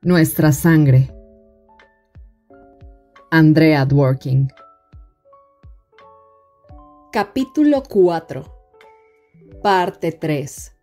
Nuestra sangre. Andrea Dworkin. Capítulo 4. Parte 3.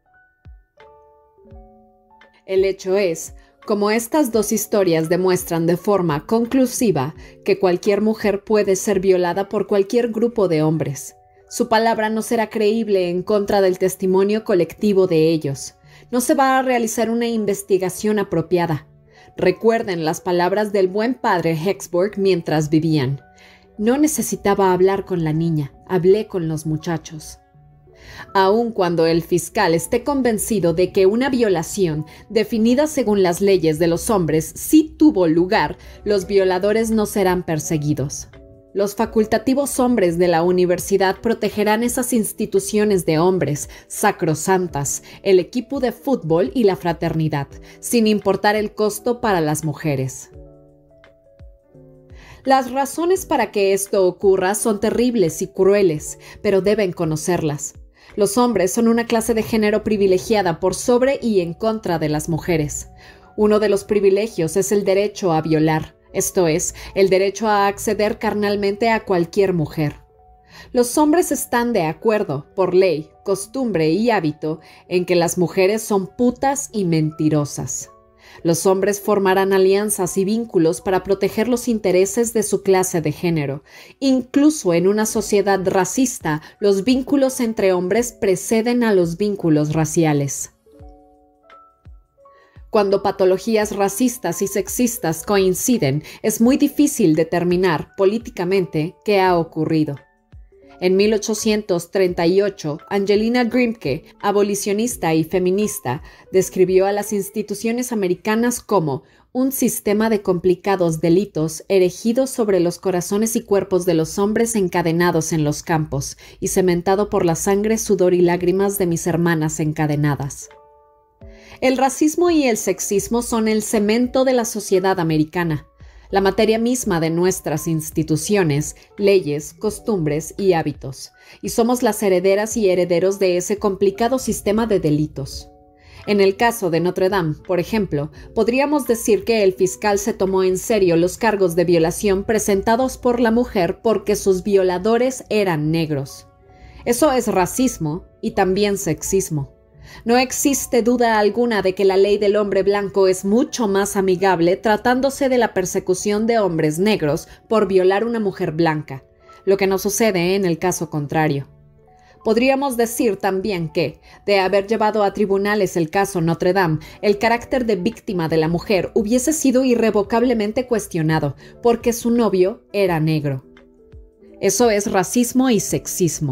El hecho es, como estas dos historias demuestran de forma conclusiva, que cualquier mujer puede ser violada por cualquier grupo de hombres. Su palabra no será creíble en contra del testimonio colectivo de ellos. No se va a realizar una investigación apropiada. Recuerden las palabras del buen padre Hexburg mientras vivían. No necesitaba hablar con la niña, hablé con los muchachos. Aun cuando el fiscal esté convencido de que una violación, definida según las leyes de los hombres, sí tuvo lugar, los violadores no serán perseguidos. Los facultativos hombres de la universidad protegerán esas instituciones de hombres, sacrosantas, el equipo de fútbol y la fraternidad, sin importar el costo para las mujeres. Las razones para que esto ocurra son terribles y crueles, pero deben conocerlas. Los hombres son una clase de género privilegiada por sobre y en contra de las mujeres. Uno de los privilegios es el derecho a violar. Esto es, el derecho a acceder carnalmente a cualquier mujer. Los hombres están de acuerdo, por ley, costumbre y hábito, en que las mujeres son putas y mentirosas. Los hombres formarán alianzas y vínculos para proteger los intereses de su clase de género. Incluso en una sociedad racista, los vínculos entre hombres preceden a los vínculos raciales. Cuando patologías racistas y sexistas coinciden, es muy difícil determinar políticamente qué ha ocurrido. En 1838, Angelina Grimke, abolicionista y feminista, describió a las instituciones americanas como un sistema de complicados delitos erigidos sobre los corazones y cuerpos de los hombres encadenados en los campos y cementado por la sangre, sudor y lágrimas de mis hermanas encadenadas. El racismo y el sexismo son el cemento de la sociedad americana, la materia misma de nuestras instituciones, leyes, costumbres y hábitos, y somos las herederas y herederos de ese complicado sistema de delitos. En el caso de Notre Dame, por ejemplo, podríamos decir que el fiscal se tomó en serio los cargos de violación presentados por la mujer porque sus violadores eran negros. Eso es racismo y también sexismo. No existe duda alguna de que la ley del hombre blanco es mucho más amigable tratándose de la persecución de hombres negros por violar una mujer blanca, lo que no sucede en el caso contrario. Podríamos decir también que, de haber llevado a tribunales el caso Notre Dame, el carácter de víctima de la mujer hubiese sido irrevocablemente cuestionado, porque su novio era negro. Eso es racismo y sexismo.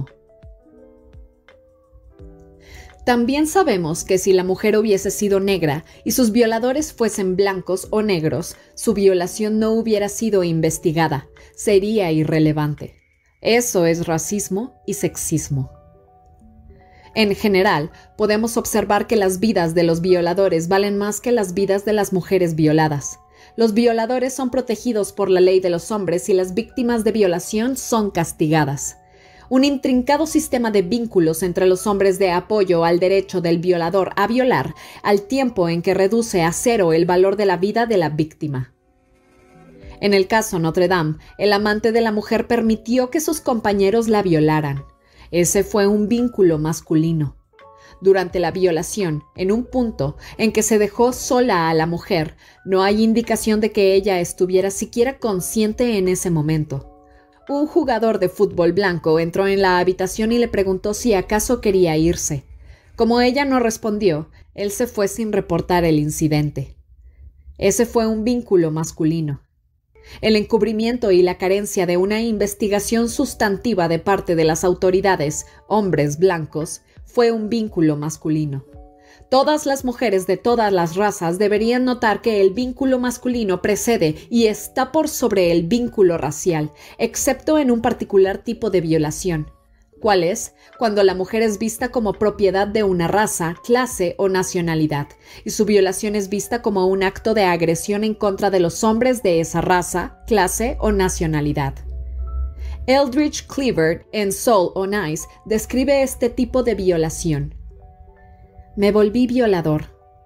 También sabemos que si la mujer hubiese sido negra y sus violadores fuesen blancos o negros, su violación no hubiera sido investigada, sería irrelevante. Eso es racismo y sexismo. En general, podemos observar que las vidas de los violadores valen más que las vidas de las mujeres violadas. Los violadores son protegidos por la ley de los hombres y las víctimas de violación son castigadas. Un intrincado sistema de vínculos entre los hombres de apoyo al derecho del violador a violar, al tiempo en que reduce a cero el valor de la vida de la víctima. En el caso Notre Dame, el amante de la mujer permitió que sus compañeros la violaran. Ese fue un vínculo masculino. Durante la violación, en un punto en que se dejó sola a la mujer, no hay indicación de que ella estuviera siquiera consciente en ese momento. Un jugador de fútbol blanco entró en la habitación y le preguntó si acaso quería irse. Como ella no respondió, él se fue sin reportar el incidente. Ese fue un vínculo masculino. El encubrimiento y la carencia de una investigación sustantiva de parte de las autoridades, hombres blancos, fue un vínculo masculino. Todas las mujeres de todas las razas deberían notar que el vínculo masculino precede y está por sobre el vínculo racial, excepto en un particular tipo de violación. ¿Cuál es? Cuando la mujer es vista como propiedad de una raza, clase o nacionalidad, y su violación es vista como un acto de agresión en contra de los hombres de esa raza, clase o nacionalidad. Eldridge Cleaver, en Soul on Ice, describe este tipo de violación. Me volví violador.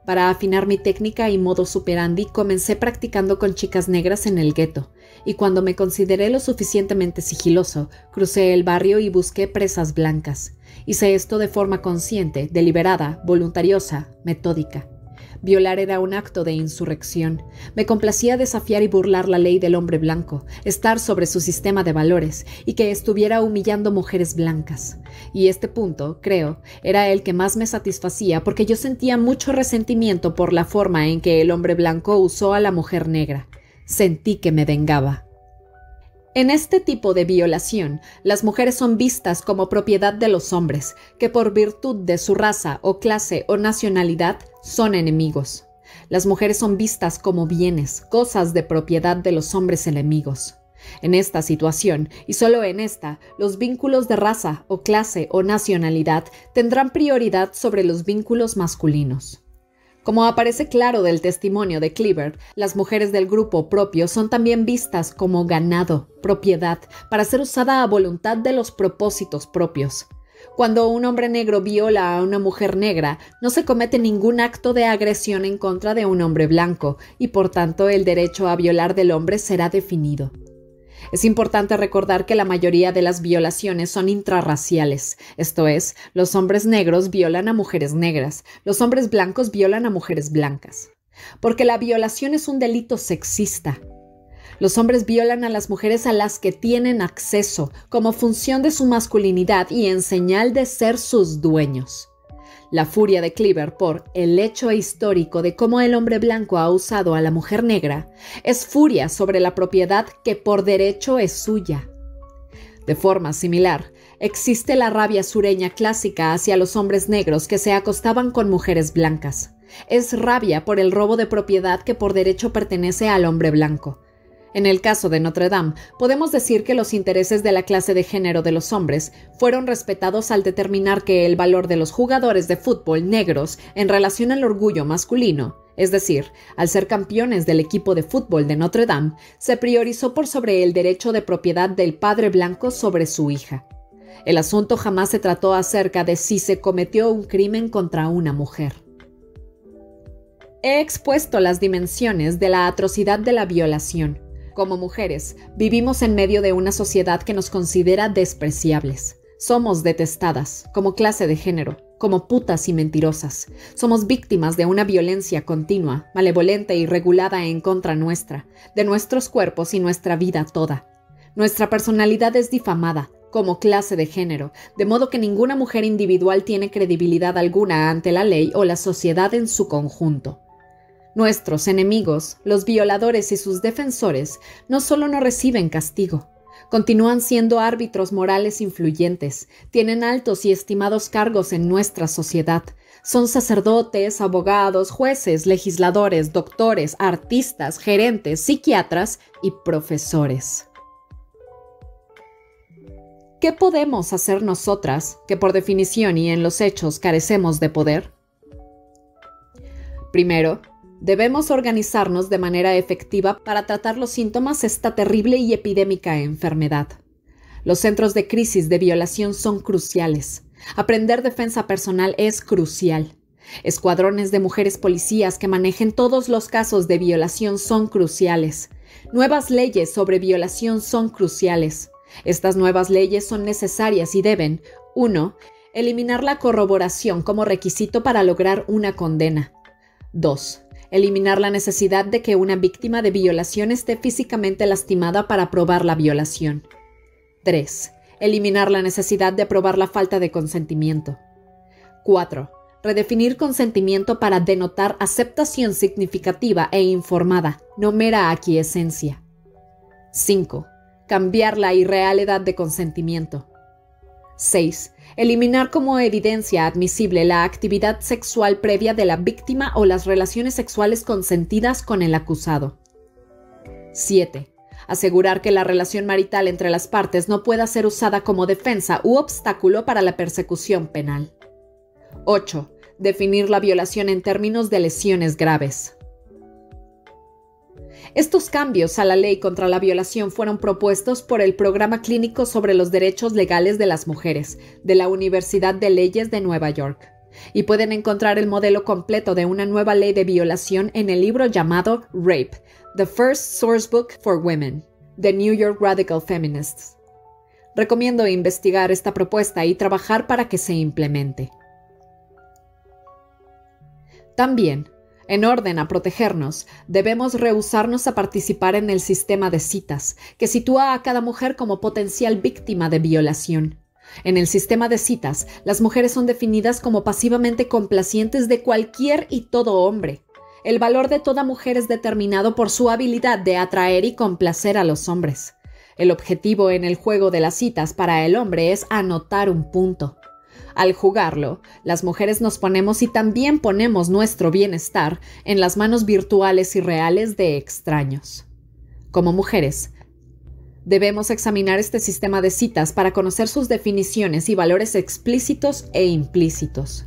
Para afinar mi técnica y modus operandi, comencé practicando con chicas negras en el gueto, y cuando me consideré lo suficientemente sigiloso, crucé el barrio y busqué presas blancas. Hice esto de forma consciente, deliberada, voluntariosa, metódica. Violar era un acto de insurrección. Me complacía desafiar y burlar la ley del hombre blanco, estar sobre su sistema de valores y que estuviera humillando mujeres blancas. Y este punto, creo, era el que más me satisfacía porque yo sentía mucho resentimiento por la forma en que el hombre blanco usó a la mujer negra. Sentí que me vengaba. En este tipo de violación, las mujeres son vistas como propiedad de los hombres, que por virtud de su raza o clase o nacionalidad son enemigos. Las mujeres son vistas como bienes, cosas de propiedad de los hombres enemigos. En esta situación, y solo en esta, los vínculos de raza o clase o nacionalidad tendrán prioridad sobre los vínculos masculinos. Como aparece claro del testimonio de Cleaver, las mujeres del grupo propio son también vistas como ganado, propiedad, para ser usada a voluntad de los propósitos propios. Cuando un hombre negro viola a una mujer negra, no se comete ningún acto de agresión en contra de un hombre blanco, y por tanto el derecho a violar del hombre será definido. Es importante recordar que la mayoría de las violaciones son intrarraciales, esto es, los hombres negros violan a mujeres negras, los hombres blancos violan a mujeres blancas. Porque la violación es un delito sexista. Los hombres violan a las mujeres a las que tienen acceso, como función de su masculinidad y en señal de ser sus dueños. La furia de Cleaver por el hecho histórico de cómo el hombre blanco ha usado a la mujer negra es furia sobre la propiedad que por derecho es suya. De forma similar, existe la rabia sureña clásica hacia los hombres negros que se acostaban con mujeres blancas. Es rabia por el robo de propiedad que por derecho pertenece al hombre blanco. En el caso de Notre Dame, podemos decir que los intereses de la clase de género de los hombres fueron respetados al determinar que el valor de los jugadores de fútbol negros en relación al orgullo masculino, es decir, al ser campeones del equipo de fútbol de Notre Dame, se priorizó por sobre el derecho de propiedad del padre blanco sobre su hija. El asunto jamás se trató acerca de si se cometió un crimen contra una mujer. He expuesto las dimensiones de la atrocidad de la violación. Como mujeres, vivimos en medio de una sociedad que nos considera despreciables. Somos detestadas, como clase de género, como putas y mentirosas. Somos víctimas de una violencia continua, malevolente y regulada en contra nuestra, de nuestros cuerpos y nuestra vida toda. Nuestra personalidad es difamada, como clase de género, de modo que ninguna mujer individual tiene credibilidad alguna ante la ley o la sociedad en su conjunto. Nuestros enemigos, los violadores y sus defensores, no solo no reciben castigo, continúan siendo árbitros morales influyentes, tienen altos y estimados cargos en nuestra sociedad, son sacerdotes, abogados, jueces, legisladores, doctores, artistas, gerentes, psiquiatras y profesores. ¿Qué podemos hacer nosotras, que por definición y en los hechos carecemos de poder? Primero, debemos organizarnos de manera efectiva para tratar los síntomas de esta terrible y epidémica enfermedad. Los centros de crisis de violación son cruciales. Aprender defensa personal es crucial. Escuadrones de mujeres policías que manejen todos los casos de violación son cruciales. Nuevas leyes sobre violación son cruciales. Estas nuevas leyes son necesarias y deben, 1. Eliminar la corroboración como requisito para lograr una condena. 2. Eliminar la necesidad de que una víctima de violación esté físicamente lastimada para probar la violación. 3. Eliminar la necesidad de probar la falta de consentimiento. 4. Redefinir consentimiento para denotar aceptación significativa e informada, no mera aquiescencia. 5. Cambiar la irrealidad de consentimiento. 6. Eliminar como evidencia admisible la actividad sexual previa de la víctima o las relaciones sexuales consentidas con el acusado. 7. Asegurar que la relación marital entre las partes no pueda ser usada como defensa u obstáculo para la persecución penal. 8. Definir la violación en términos de lesiones graves. Estos cambios a la ley contra la violación fueron propuestos por el Programa Clínico sobre los Derechos Legales de las Mujeres de la Universidad de Leyes de Nueva York. Y pueden encontrar el modelo completo de una nueva ley de violación en el libro llamado Rape, The First Sourcebook for Women, de New York Radical Feminists. Recomiendo investigar esta propuesta y trabajar para que se implemente. También, en orden a protegernos, debemos rehusarnos a participar en el sistema de citas, que sitúa a cada mujer como potencial víctima de violación. En el sistema de citas, las mujeres son definidas como pasivamente complacientes de cualquier y todo hombre. El valor de toda mujer es determinado por su habilidad de atraer y complacer a los hombres. El objetivo en el juego de las citas para el hombre es anotar un punto. Al jugarlo, las mujeres nos ponemos y también ponemos nuestro bienestar en las manos virtuales y reales de extraños. Como mujeres, debemos examinar este sistema de citas para conocer sus definiciones y valores explícitos e implícitos.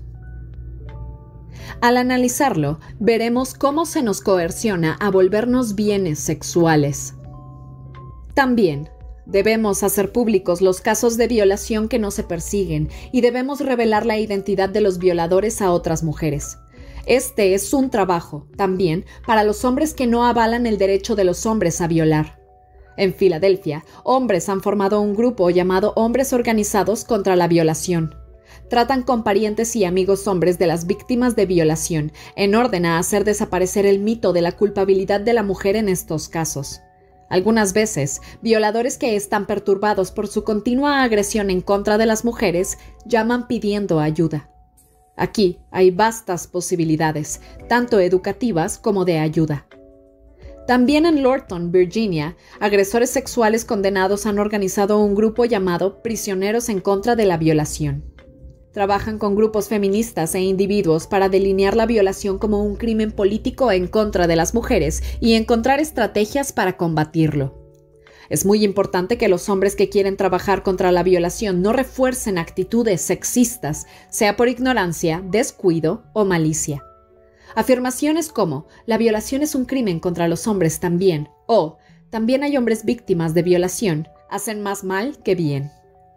Al analizarlo, veremos cómo se nos coerciona a volvernos bienes sexuales. También debemos hacer públicos los casos de violación que no se persiguen y debemos revelar la identidad de los violadores a otras mujeres. Este es un trabajo, también, para los hombres que no avalan el derecho de los hombres a violar. En Filadelfia, hombres han formado un grupo llamado Hombres Organizados contra la Violación. Tratan con parientes y amigos hombres de las víctimas de violación, en orden a hacer desaparecer el mito de la culpabilidad de la mujer en estos casos. Algunas veces, violadores que están perturbados por su continua agresión en contra de las mujeres llaman pidiendo ayuda. Aquí hay vastas posibilidades, tanto educativas como de ayuda. También en Lorton, Virginia, agresores sexuales condenados han organizado un grupo llamado Prisioneros en contra de la violación. Trabajan con grupos feministas e individuos para delinear la violación como un crimen político en contra de las mujeres y encontrar estrategias para combatirlo. Es muy importante que los hombres que quieren trabajar contra la violación no refuercen actitudes sexistas, sea por ignorancia, descuido o malicia. Afirmaciones como «la violación es un crimen contra los hombres también» o «también hay hombres víctimas de violación» hacen más mal que bien.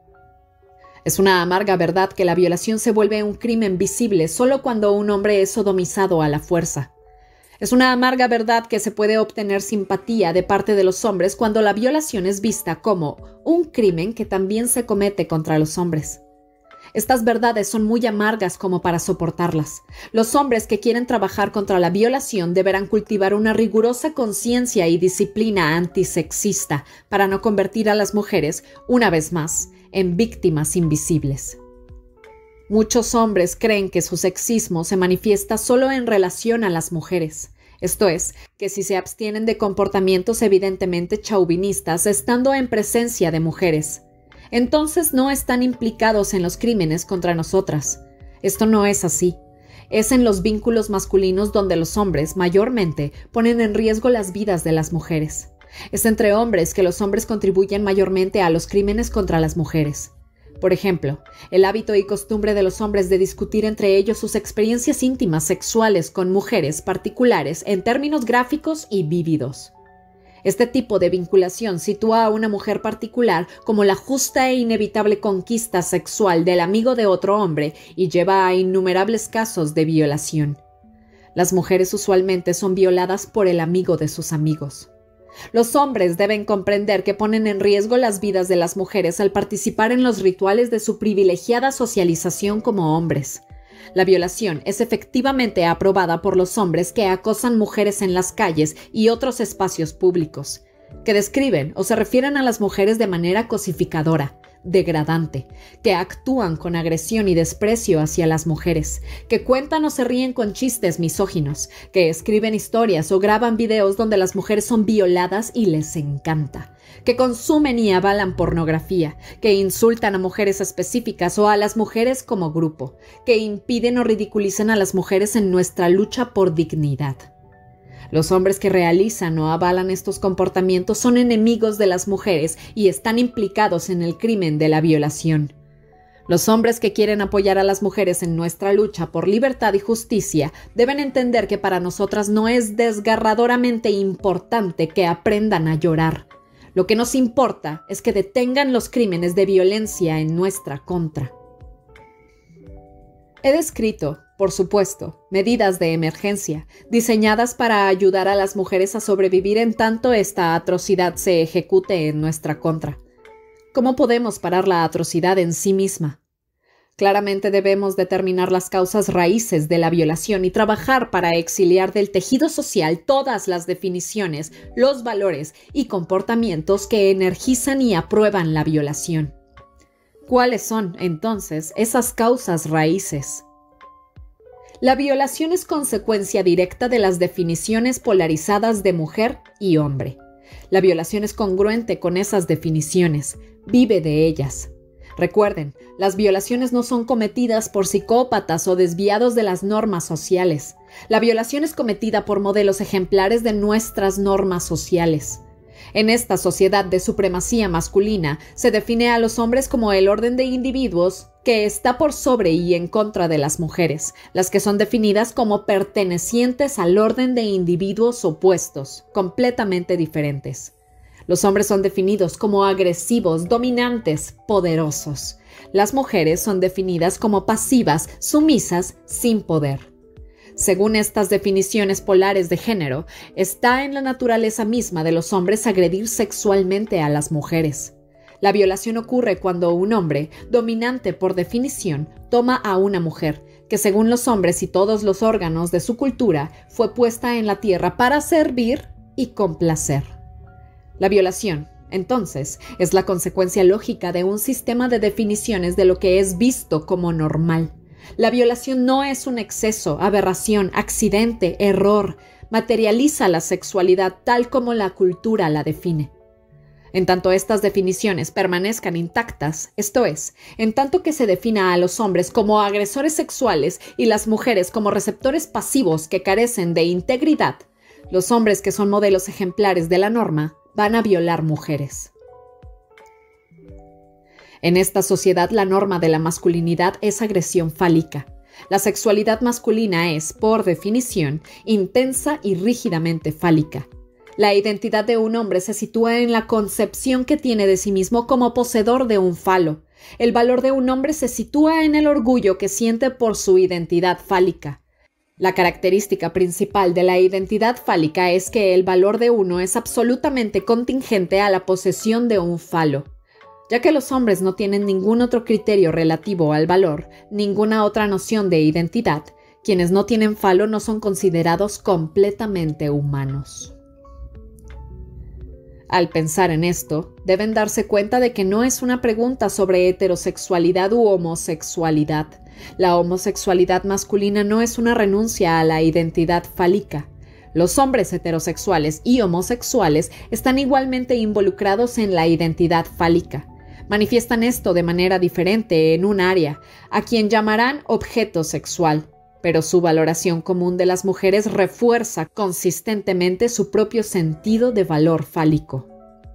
Es una amarga verdad que la violación se vuelve un crimen visible solo cuando un hombre es sodomizado a la fuerza. Es una amarga verdad que se puede obtener simpatía de parte de los hombres cuando la violación es vista como un crimen que también se comete contra los hombres. Estas verdades son muy amargas como para soportarlas. Los hombres que quieren trabajar contra la violación deberán cultivar una rigurosa conciencia y disciplina antisexista para no convertir a las mujeres, una vez más, en víctimas invisibles. Muchos hombres creen que su sexismo se manifiesta solo en relación a las mujeres. Esto es, que si se abstienen de comportamientos evidentemente chauvinistas estando en presencia de mujeres, entonces no están implicados en los crímenes contra nosotras. Esto no es así. Es en los vínculos masculinos donde los hombres, mayormente, ponen en riesgo las vidas de las mujeres. Es entre hombres que los hombres contribuyen mayormente a los crímenes contra las mujeres. Por ejemplo, el hábito y costumbre de los hombres de discutir entre ellos sus experiencias íntimas sexuales con mujeres particulares en términos gráficos y vívidos. Este tipo de vinculación sitúa a una mujer particular como la justa e inevitable conquista sexual del amigo de otro hombre y lleva a innumerables casos de violación. Las mujeres usualmente son violadas por el amigo de sus amigos. Los hombres deben comprender que ponen en riesgo las vidas de las mujeres al participar en los rituales de su privilegiada socialización como hombres. La violación es efectivamente aprobada por los hombres que acosan mujeres en las calles y otros espacios públicos, que describen o se refieren a las mujeres de manera cosificadora, degradante, que actúan con agresión y desprecio hacia las mujeres, que cuentan o se ríen con chistes misóginos, que escriben historias o graban videos donde las mujeres son violadas y les encanta, que consumen y avalan pornografía, que insultan a mujeres específicas o a las mujeres como grupo, que impiden o ridiculizan a las mujeres en nuestra lucha por dignidad. Los hombres que realizan o avalan estos comportamientos son enemigos de las mujeres y están implicados en el crimen de la violación. Los hombres que quieren apoyar a las mujeres en nuestra lucha por libertad y justicia deben entender que para nosotras no es desgarradoramente importante que aprendan a llorar. Lo que nos importa es que detengan los crímenes de violencia en nuestra contra. He descrito, por supuesto, medidas de emergencia, diseñadas para ayudar a las mujeres a sobrevivir en tanto esta atrocidad se ejecute en nuestra contra. ¿Cómo podemos parar la atrocidad en sí misma? Claramente debemos determinar las causas raíces de la violación y trabajar para exiliar del tejido social todas las definiciones, los valores y comportamientos que energizan y aprueban la violación. ¿Cuáles son, entonces, esas causas raíces? La violación es consecuencia directa de las definiciones polarizadas de mujer y hombre. La violación es congruente con esas definiciones, vive de ellas. Recuerden, las violaciones no son cometidas por psicópatas o desviados de las normas sociales. La violación es cometida por modelos ejemplares de nuestras normas sociales. En esta sociedad de supremacía masculina, se define a los hombres como el orden de individuos que está por sobre y en contra de las mujeres, las que son definidas como pertenecientes al orden de individuos opuestos, completamente diferentes. Los hombres son definidos como agresivos, dominantes, poderosos. Las mujeres son definidas como pasivas, sumisas, sin poder. Según estas definiciones polares de género, está en la naturaleza misma de los hombres agredir sexualmente a las mujeres. La violación ocurre cuando un hombre, dominante por definición, toma a una mujer, que según los hombres y todos los órganos de su cultura, fue puesta en la tierra para servir y complacer. La violación, entonces, es la consecuencia lógica de un sistema de definiciones de lo que es visto como normal. La violación no es un exceso, aberración, accidente, error. Materializa la sexualidad tal como la cultura la define. En tanto estas definiciones permanezcan intactas, esto es, en tanto que se defina a los hombres como agresores sexuales y las mujeres como receptores pasivos que carecen de integridad, los hombres que son modelos ejemplares de la norma van a violar mujeres. En esta sociedad la norma de la masculinidad es agresión fálica. La sexualidad masculina es, por definición, intensa y rígidamente fálica. La identidad de un hombre se sitúa en la concepción que tiene de sí mismo como poseedor de un falo. El valor de un hombre se sitúa en el orgullo que siente por su identidad fálica. La característica principal de la identidad fálica es que el valor de uno es absolutamente contingente a la posesión de un falo. Ya que los hombres no tienen ningún otro criterio relativo al valor, ninguna otra noción de identidad, quienes no tienen falo no son considerados completamente humanos. Al pensar en esto, deben darse cuenta de que no es una pregunta sobre heterosexualidad u homosexualidad. La homosexualidad masculina no es una renuncia a la identidad fálica. Los hombres heterosexuales y homosexuales están igualmente involucrados en la identidad fálica. Manifiestan esto de manera diferente en un área, a quien llamarán objeto sexual, pero su valoración común de las mujeres refuerza consistentemente su propio sentido de valor fálico.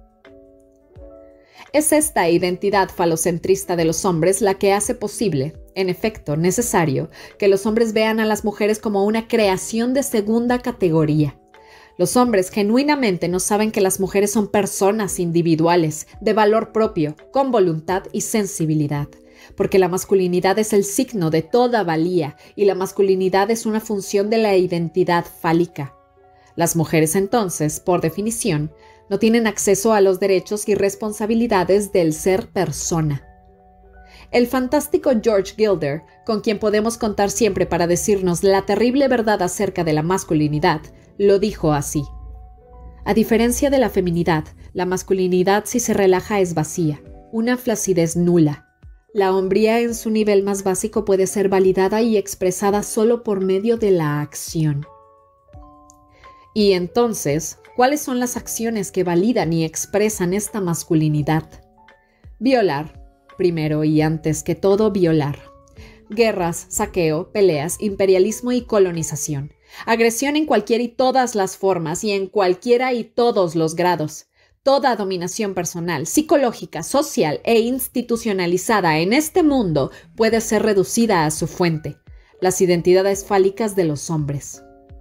Es esta identidad falocentrista de los hombres la que hace posible, en efecto necesario, que los hombres vean a las mujeres como una creación de segunda categoría. Los hombres genuinamente no saben que las mujeres son personas individuales, de valor propio, con voluntad y sensibilidad, porque la masculinidad es el signo de toda valía y la masculinidad es una función de la identidad fálica. Las mujeres entonces, por definición, no tienen acceso a los derechos y responsabilidades del ser persona. El fantástico George Gilder, con quien podemos contar siempre para decirnos la terrible verdad acerca de la masculinidad, lo dijo así: a diferencia de la feminidad, la masculinidad si se relaja es vacía, una flacidez nula. La hombría en su nivel más básico puede ser validada y expresada solo por medio de la acción. Y entonces, ¿cuáles son las acciones que validan y expresan esta masculinidad? Violar, primero y antes que todo violar. Guerras, saqueo, peleas, imperialismo y colonización. Agresión en cualquier y todas las formas y en cualquiera y todos los grados. Toda dominación personal, psicológica, social e institucionalizada en este mundo puede ser reducida a su fuente, las identidades fálicas de los hombres.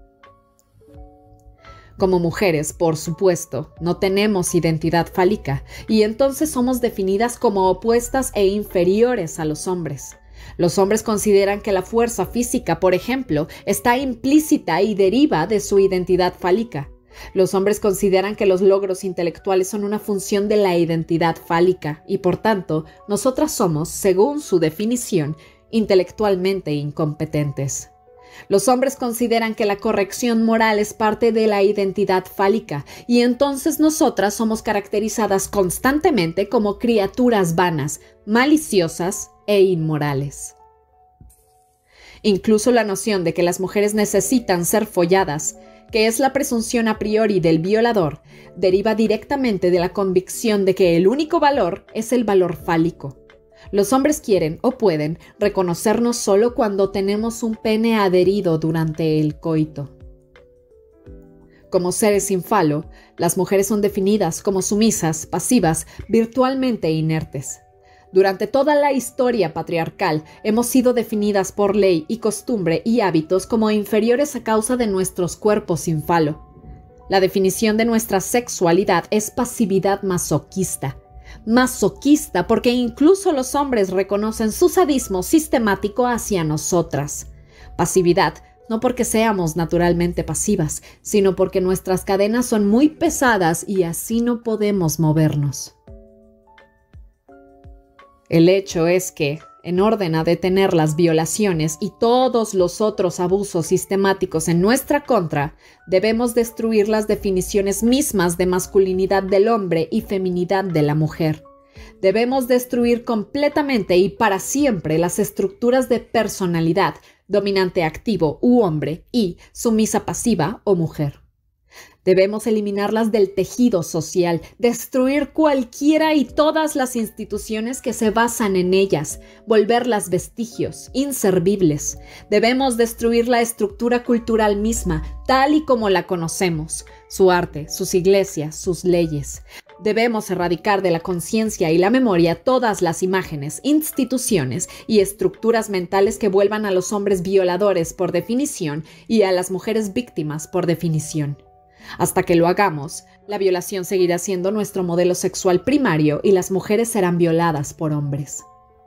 Como mujeres, por supuesto, no tenemos identidad fálica y entonces somos definidas como opuestas e inferiores a los hombres. Los hombres consideran que la fuerza física, por ejemplo, está implícita y deriva de su identidad fálica. Los hombres consideran que los logros intelectuales son una función de la identidad fálica y, por tanto, nosotras somos, según su definición, intelectualmente incompetentes. Los hombres consideran que la corrección moral es parte de la identidad fálica y entonces nosotras somos caracterizadas constantemente como criaturas vanas, maliciosas e inmorales. Incluso la noción de que las mujeres necesitan ser folladas, que es la presunción a priori del violador, deriva directamente de la convicción de que el único valor es el valor fálico. Los hombres quieren o pueden reconocernos solo cuando tenemos un pene adherido durante el coito. Como seres sin falo, las mujeres son definidas como sumisas, pasivas, virtualmente inertes. Durante toda la historia patriarcal hemos sido definidas por ley y costumbre y hábitos como inferiores a causa de nuestros cuerpos sin falo. La definición de nuestra sexualidad es pasividad masoquista. Masoquista porque incluso los hombres reconocen su sadismo sistemático hacia nosotras. Pasividad no porque seamos naturalmente pasivas, sino porque nuestras cadenas son muy pesadas y así no podemos movernos. El hecho es que, en orden a detener las violaciones y todos los otros abusos sistemáticos en nuestra contra, debemos destruir las definiciones mismas de masculinidad del hombre y feminidad de la mujer. Debemos destruir completamente y para siempre las estructuras de personalidad, dominante activo u hombre y sumisa pasiva o mujer. Debemos eliminarlas del tejido social, destruir cualquiera y todas las instituciones que se basan en ellas, volverlas vestigios, inservibles. Debemos destruir la estructura cultural misma, tal y como la conocemos, su arte, sus iglesias, sus leyes. Debemos erradicar de la conciencia y la memoria todas las imágenes, instituciones y estructuras mentales que vuelvan a los hombres violadores por definición y a las mujeres víctimas por definición. Hasta que lo hagamos, la violación seguirá siendo nuestro modelo sexual primario y las mujeres serán violadas por hombres.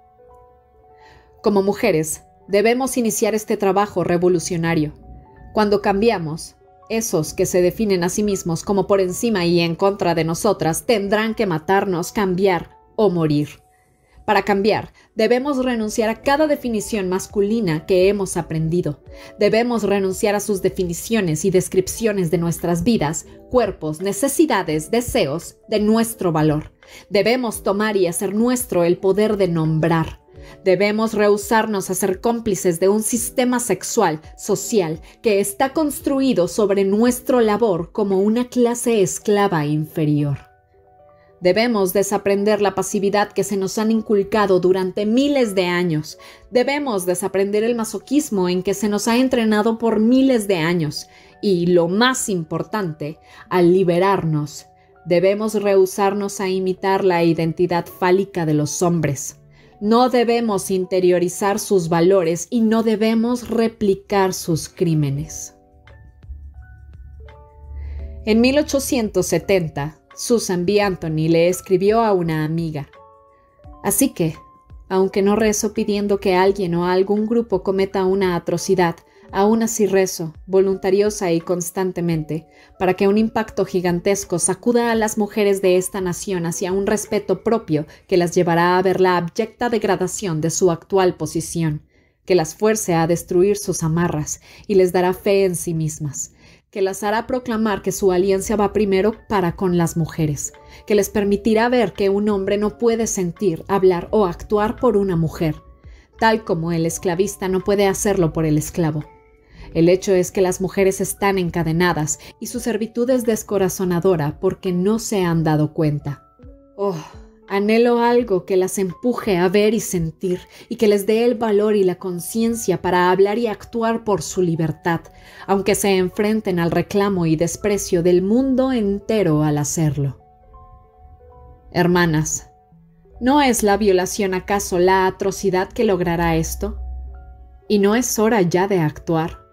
Como mujeres, debemos iniciar este trabajo revolucionario. Cuando cambiamos, esos que se definen a sí mismos como por encima y en contra de nosotras tendrán que matarnos, cambiar o morir. Para cambiar, debemos renunciar a cada definición masculina que hemos aprendido. Debemos renunciar a sus definiciones y descripciones de nuestras vidas, cuerpos, necesidades, deseos, de nuestro valor. Debemos tomar y hacer nuestro el poder de nombrar. Debemos rehusarnos a ser cómplices de un sistema sexual, social, que está construido sobre nuestro labor como una clase esclava inferior. Debemos desaprender la pasividad que se nos han inculcado durante miles de años. Debemos desaprender el masoquismo en que se nos ha entrenado por miles de años. Y, lo más importante, al liberarnos, debemos rehusarnos a imitar la identidad fálica de los hombres. No debemos interiorizar sus valores y no debemos replicar sus crímenes. En 1870, Susan B. Anthony le escribió a una amiga: así que, aunque no rezo pidiendo que alguien o algún grupo cometa una atrocidad, aún así rezo, voluntariosa y constantemente, para que un impacto gigantesco sacuda a las mujeres de esta nación hacia un respeto propio que las llevará a ver la abyecta degradación de su actual posición, que las fuerce a destruir sus amarras y les dará fe en sí mismas, que las hará proclamar que su alianza va primero para con las mujeres, que les permitirá ver que un hombre no puede sentir, hablar o actuar por una mujer, tal como el esclavista no puede hacerlo por el esclavo. El hecho es que las mujeres están encadenadas y su servitud es descorazonadora porque no se han dado cuenta. Oh, anhelo algo que las empuje a ver y sentir y que les dé el valor y la conciencia para hablar y actuar por su libertad, aunque se enfrenten al reclamo y desprecio del mundo entero al hacerlo. Hermanas, ¿no es la violación acaso la atrocidad que logrará esto? ¿Y no es hora ya de actuar?